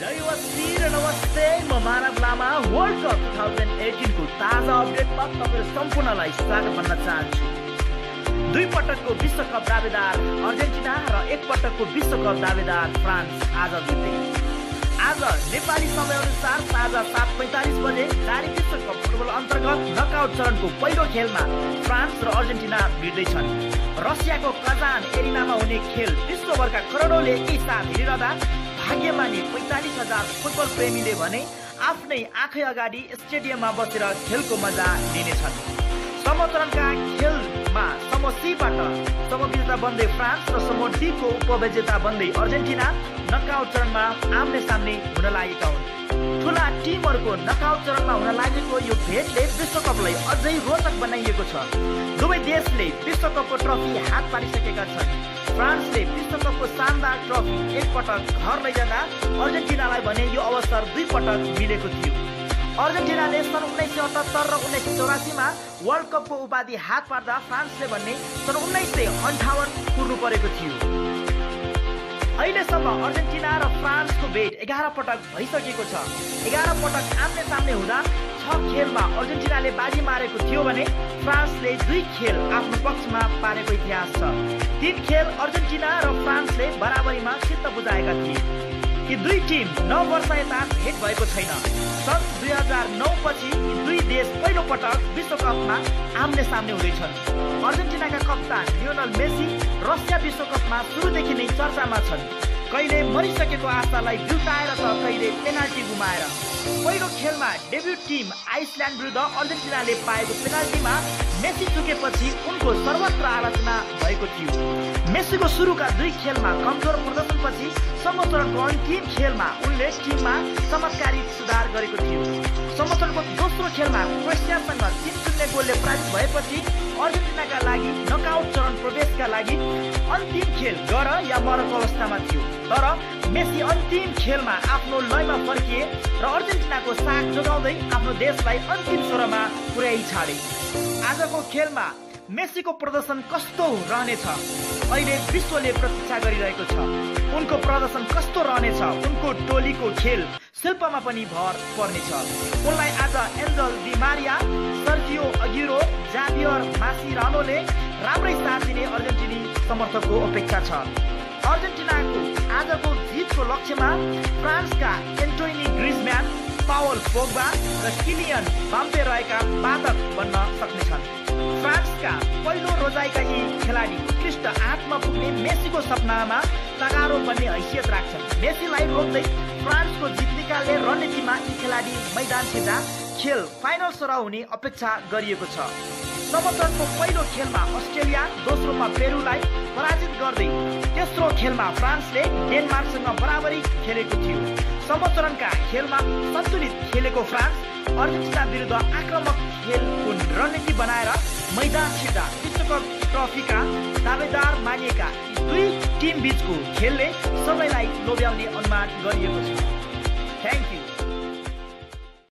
जयवस्ती र नमस्ते, म मानवलामा वर्ल्ड कप 2018 को ताजा अपडेटमा तपाईहरु सम्पूर्णलाई स्वागत भन्न चाहन्छु। दुई पटकको विश्वकप दावेदार अर्जेन्टिना र एक पटकको विश्वकप दावेदार फ्रान्स आज भिड्दै। आज नेपाली समयअनुसार साँझ 7:45 बजे जारी विश्वकप फुटबल अन्तर्गत नकआउट चरणको पहिलो खेलमा फ्रान्स र अर्जेन्टिना भिड्दैछन्। रसियाको कजान एरिनामा हुने खेल विश्वभरका करोडौंले एकैसाथ हेरिरहँदा भाग्यमानी 45,000 फुटबल प्रेमीले भने आफ्नै आँखै अगाडि स्टेडियममा बसेर खेलको मजा लिनेछन्। समचरणका खेलमा समूह सीबाट समविजेता बन्दै फ्रान्स र समूह डी को उपविजेता बन्दै अर्जेन्टिना नकआउट चरणमा आम्ने सामने हुन लागेका हुन्। ठूला टिमहरूको नकआउट चरणमा हुन लागेको यो भेटले विश्वकपलाई अझै रोचक बनाइएको छ। दुवै देशले विश्वकपको ट्रफी हात पारिसकेका छन्। फ्रान्सले विश्वकपको शानदार ट्रफी एकपटक घर लैजाँदा अर्जेन्टिनालाई भने यो अवसर दुई पटक मिलेको थियो। अर्जेन्टिनाले सन् 1978 र 1984 मा वर्ल्ड कपको उपाधि हात पार्दा फ्रान्सले भने सन् 1958 कुर्नु परेको थियो। अहिलेसम्म अर्जेन्टिना र फ्रान्सको भेट 11 पटक भइसकेको छ। 11 पटक आम्ने सामने हुँदा 6 खेलमा अर्जेन्टिनाले बाजी मारेको थियो भने फ्रान्सले 2 खेल आफ्नो पक्षमा पारेको इतिहास छ। 3 खेल अर्जेन्टिना र फ्रान्सले बराबरीमा चित्त बुझाएका थिए। यी दुई टिम 9 वर्ष यता भेट भएको छैन। सन् 2009 पछि यी दुई देश पहिलो पटक विश्वकपमा आम्ने सामने हुँदैछन्। अर्जेन्टिनाका कप्तान लियोनल मेसी रसिया विश्वकपमा सुरुदेखि नै चर्चामा छन्। कहिले मरिसकेको आशालाई बिउताएर त कहिले पेनाल्टी गुमाएर। पहिलो खेलमा डेब्युट टिम आइसल्यान्ड विरुद्ध अर्जेन्टिनाले पाएको पेनाल्टीमा मेसी चुकेपछि उनको सर्वत्र आलोचना भएको थियो। मेसीको सुरुका 2 खेलमा कमजोर प्रदर्शनपछि समचरणको अन्तिम खेलमा उनले टिममा चमत्कारिक सुधार गरेको थियो। समचरणको दोस्रो खेलमा क्रोएसियासँग 3-0 गोलले पराजित भएपछि अर्जेन्टिनाका लागि नकआउट चरण प्रवेशका लागि अन्तिम खेल गर या मरको अवस्थामा थियो। तर मेसी अन्तिम खेलमा आफ्नो लयमा फर्किए र अर्जेन्टिनाको साथ जोगाउँदै आफ्नो देशलाई अन्तिम स्वरमा पुर्याइ छाडे। आजको खेलमा मेसीको प्रदर्शन कस्तो रहनेछ अहिले विश्वले प्रतीक्षा गरिरहेको छ। उनको प्रदर्शन कस्तो रहनेछ, उनको टोलीको खेल शिल्पमा पनि भर पर्नेछ। उनलाई आज Angel Di Maria, Sergio Aguero, Javier मासिरानोले राम्रै साथ दिने अर्जेन्टिनी समर्थकको अपेक्षा छ। अर्जेन्टिनाको आजको जितको लक्ष्यमा फ्रान्सका एन्टोनी ग्रिजम्यान, पावल पोग्बा र किलियन बाम्पे रहेका बाधक बन्न सक्नेछन्। फ्रान्सका पहिलो रोजाइका यी खेलाडी उत्कृष्ट 8मा पुग्ने मेसीको सपनामा तगारो बन्ने हैसियत राख्छन्। मेसीलाई रोक्दै फ्रान्सको जित निकाल्ने रणनीतिमा यी खेलाडी मैदान छिर्दा खेल फाइनल सरह हुने अपेक्षा गरिएको छ। समचरणको पहिलो खेलमा अस्ट्रेलिया, दोस्रोमा पेरुलाई पराजित गर्दै तेस्रो खेलमा फ्रान्सले डेनमार्कसँग बराबरी खेलेको थियो। समचरणका खेलमा सन्तुलित खेलेको फ्रान्स अर्जेन्टिना विरुद्ध आक्रामक खेलको रणनीति बनाएर मैदान छिर्दा विश्वकप ट्रफीका दावेदार मानिएका यी दुई टिम बीचको खेलले सबैलाई लोभ्याउने अनुमान गरिएको छ।